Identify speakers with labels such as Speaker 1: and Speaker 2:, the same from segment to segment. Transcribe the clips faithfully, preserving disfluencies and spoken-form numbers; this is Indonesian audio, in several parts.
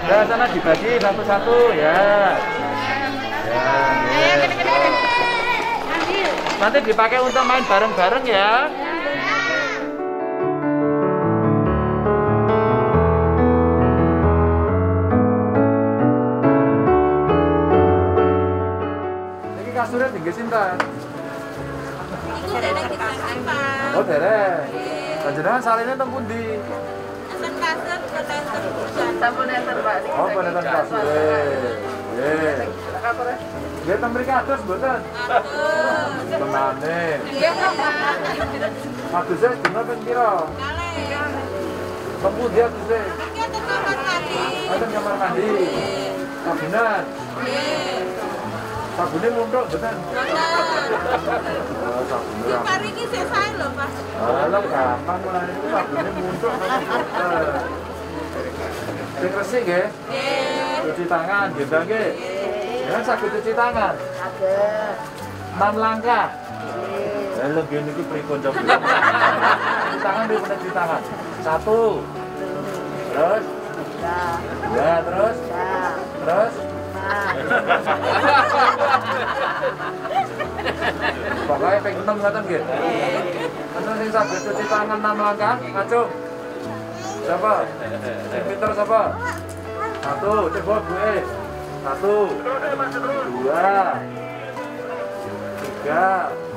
Speaker 1: Ya, sana dibagi satu-satu ya. Ya, ya. Nanti dipakai untuk main bareng-bareng ya. Ini kasurnya tinggi sinta. Oh, derek. Panjenengan saline teng pundi?
Speaker 2: Esen kasur, penenter hujan.
Speaker 3: Sampun enten Pak.
Speaker 1: Oh, penenten kasur. Nggih. Nggih teng mriki adus mboten?
Speaker 2: Aduh.
Speaker 1: Temane.
Speaker 2: Iya kok, Pak.
Speaker 1: Aduse dina ping pira?
Speaker 2: Kalih.
Speaker 1: Teng pundi aduse?
Speaker 2: Iki enten kamar mandi.
Speaker 1: Ada kamar mandi. Sabunan.
Speaker 2: Nggih.
Speaker 1: Sabune muntuk mboten?
Speaker 2: Mboten.
Speaker 1: Oh, sabune.
Speaker 2: Iki mari iki sik sae lho, Pak.
Speaker 1: Alah gampang lah itu sabune muntuk. Sing resik nggih?
Speaker 2: Nggih.
Speaker 1: Cuci tangan, gendang nggih. Ya saged cuci tangan.
Speaker 3: Saged.
Speaker 1: enam langkah. Lalu gini iki pripun coba. Cuci tangan dulu cuci tangan. Satu. Terus?
Speaker 3: Ya.
Speaker 1: Ya, terus?
Speaker 3: Ya.
Speaker 1: Terus?
Speaker 3: Nah.
Speaker 1: Pokoknya ping enam ngoten nggih. Terus sing saged cuci tangan enam langkah, ngacung. Siapa? Sing pinter siapa? Satu, coba gue. Satu. Dua. Tiga.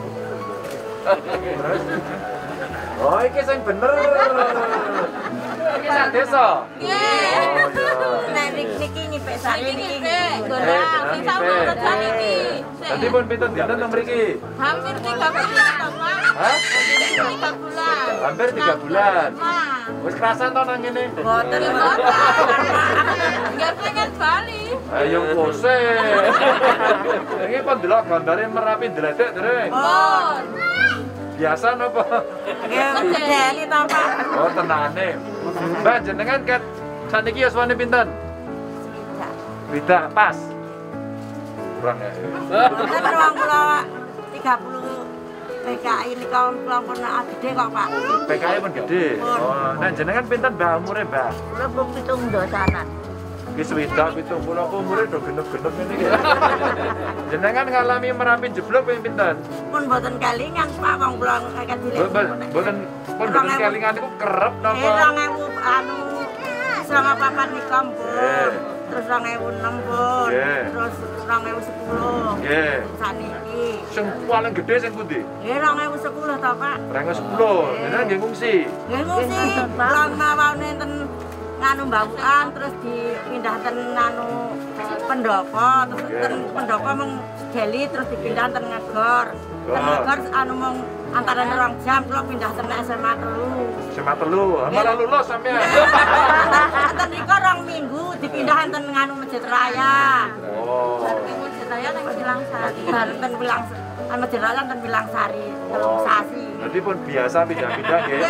Speaker 1: Terus? Oh, iki sing bener. Iki sak desa.
Speaker 2: Nggih.
Speaker 1: Oh, iya.
Speaker 3: Nek niki nyipek sari
Speaker 2: Iki
Speaker 3: niki.
Speaker 2: nggih, gorang. Sing sampun kerja niki.
Speaker 1: Dadi pun pinten dinten teng mriki?
Speaker 2: Hampir tiga bulan, toh, Pak.
Speaker 1: Hah?
Speaker 2: Tiga bulan.
Speaker 1: Hampir tiga bulan.
Speaker 2: Pak.
Speaker 1: Wis kerasan to nang ngene?
Speaker 3: Mboten
Speaker 2: Ya,
Speaker 3: Pak.
Speaker 2: Pak. Nggak pengen bali.
Speaker 1: Ayo pose. Iki kok delok gambare Merapi dledek, Dereng.
Speaker 2: Pun.
Speaker 1: Biasa napa?
Speaker 3: Nggih, medeni to Pak.
Speaker 1: Oh, tenane. Mbak jenengan ket saniki yuswane pinten? Beda pas. Kurang ya.
Speaker 3: Mboten ruang kula tiga puluh P K I ini kaum kelompok gede kok Pak.
Speaker 1: P K I pun gede. Oh, nah jenengan pinten Mbak umure, Mbak?
Speaker 3: Kula buk pitung dosanan.
Speaker 1: Ki swidak pitung puluh umure do genep-genep ngene iki. Jenengan ngalami Merapi jeblok ping pinten?
Speaker 3: Pun mboten kelingan Pak wong kula kakek cilik.
Speaker 1: Mboten mboten pun mboten kelingan niku kerep
Speaker 3: Eh
Speaker 1: napa?
Speaker 3: rong ewu anu sama papan nika
Speaker 1: Nggih.
Speaker 3: pun. Terus rong ewu enam pun.
Speaker 1: Nggih.
Speaker 3: Terus rong ewu sepuluh.
Speaker 1: Nggih.
Speaker 3: Saniki.
Speaker 1: Sing paling gede sing pundi?
Speaker 3: Nggih rong ewu sepuluh to Pak.
Speaker 1: Renggo sepuluh. Jenengan nggih ngungsi.
Speaker 3: Nggih ngungsi. Kula mawon enten nganu mbawukan terus dipindah ten anu pendopo terus ten pendopo mung Deli terus dipindah ten Ngegor. Ten Ngegor anu mung antara rong jam kula pindah ten S M A telu.
Speaker 1: Sema telu, malah lulus sampean.
Speaker 3: Enten niku rong minggu dipindah enten nganu Masjid Raya.
Speaker 1: Oh.
Speaker 3: Masjid Raya nang Pilangsari. Bareng ten Pilangsari. Kan Masjid Raya ten Pilangsari. Telung
Speaker 1: Oh.
Speaker 3: sasi.
Speaker 1: Jadi pun biasa pindah-pindah nggih.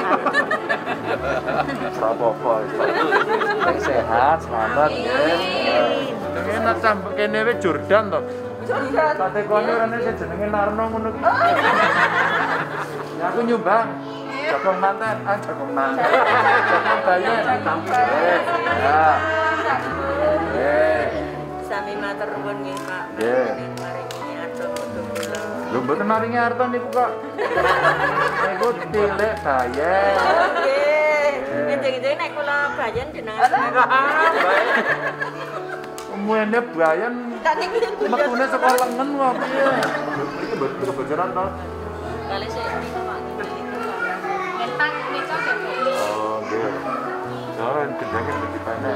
Speaker 1: Apa-apa. Sing sehat, selamat nggih. Enak sampe kene wis Jordan to. Jordan. Kate kono rene sing jenenge Narno ngono ki. Ya aku nyumbang. Jagong manten, ah jagong manten. Jagong bayen. Ya. Eh.
Speaker 3: Sami matur nuwun nggih Pak.
Speaker 1: Nggih.
Speaker 3: Maringi arto kula.
Speaker 1: Lho mboten maringi arto niku kok. Niku tilik bayen.
Speaker 3: Nggih. Njeneng-njeneng nek kula bayen jenengan.
Speaker 1: Umune bayen metune saka lengen wae piye. Iki mboten kebocoran to.
Speaker 3: Kali sik niku Pak.
Speaker 2: Entang nika nggih.
Speaker 1: Oh, nggih. Soalen gedenge iki panen.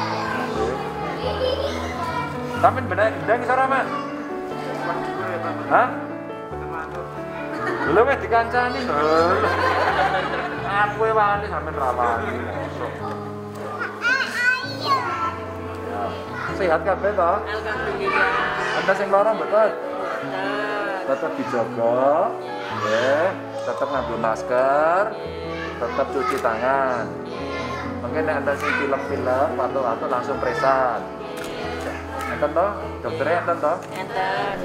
Speaker 1: Sampeyan bener gendang iso ora, Mas? Hah? Lho wis dikancani lho. Aku e wani sampeyan ra wani. Sehat kabeh to?
Speaker 3: Alhamdulillah.
Speaker 1: Anda sing lara mboten?
Speaker 3: Tetep.
Speaker 1: Tetap dijaga. Nggih, tetap ngambil masker, tetap cuci tangan. Mungkin nek Anda sing pilek-pilek, atau-atau langsung presan. Enten to? Dokternya enten to?
Speaker 3: Enten.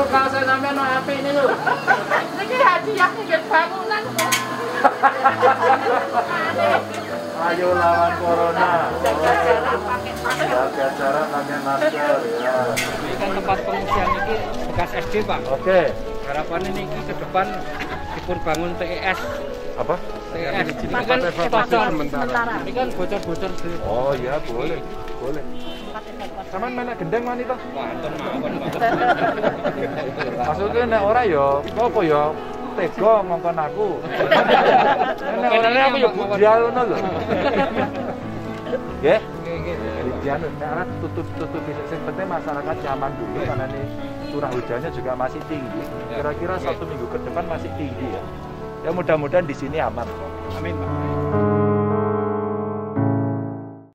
Speaker 1: Kok kaos sampean no apik niku.
Speaker 2: Niki hadiah nggih bangunan.
Speaker 1: Ayo lawan corona. Jaga jarak pakai masker ya.
Speaker 4: Ini kan tempat pengungsian ini bekas S D, Pak.
Speaker 1: Oke.
Speaker 4: Harapannya ini ke depan dipun bangun T E S.
Speaker 1: Apa?
Speaker 4: T E S. Ini kan bocor sementara. Ini kan bocor-bocor sih.
Speaker 1: Oh iya boleh, boleh. Saman mana gendeng wanita?
Speaker 4: Wah, anton mawon, Pak.
Speaker 1: Maksudnya nek ora ya, apa ya? Tega ngongkon aku. Nek orane aku ya budial ngono lho. Nggih. Budial nek ora tutup-tutup sing penting masyarakat nyaman dulu karena ini curah hujannya juga masih tinggi. Kira-kira satu minggu ke depan masih tinggi ya. Ya mudah-mudahan di sini aman kok.
Speaker 4: Amin, Pak.